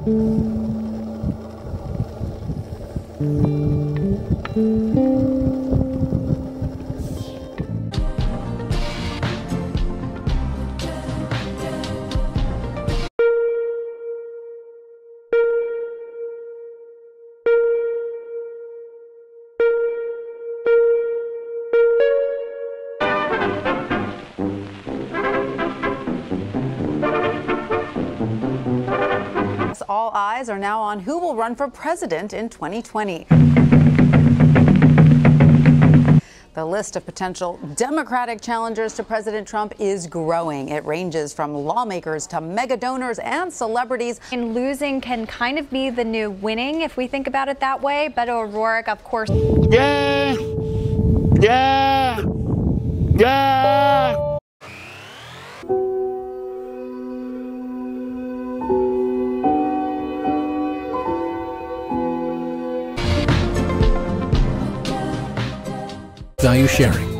All eyes are now on who will run for president in 2020. The list of potential Democratic challengers to President Trump is growing. It ranges from lawmakers to mega donors and celebrities. And losing can kind of be the new winning, if we think about it that way. Beto O'Rourke, of course. Yeah. Value sharing.